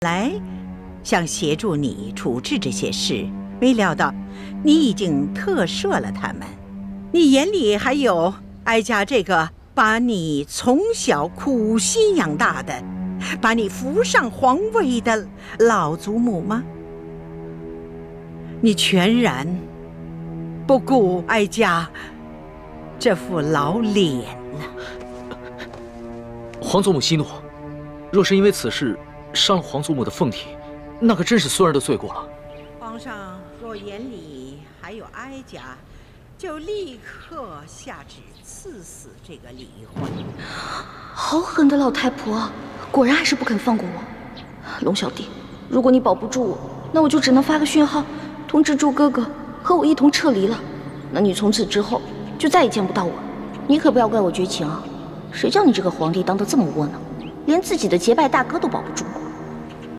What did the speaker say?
来想协助你处置这些事，没料到你已经特赦了他们。你眼里还有哀家这个把你从小苦心养大的，把你扶上皇位的老祖母吗？你全然不顾哀家这副老脸了。 皇祖母息怒，若是因为此事伤了皇祖母的凤体，那可真是孙儿的罪过了。 皇上若眼里还有哀家，就立刻下旨赐死这个李焕。 好狠的老太婆，果然还是不肯放过我。龙小弟，如果你保不住我，那我就只能发个讯号，通知朱哥哥和我一同撤离了。那你从此之后就再也见不到我。你可不要怪我绝情啊！谁叫你这个皇帝当得这么窝囊，连自己的结拜大哥都保不住。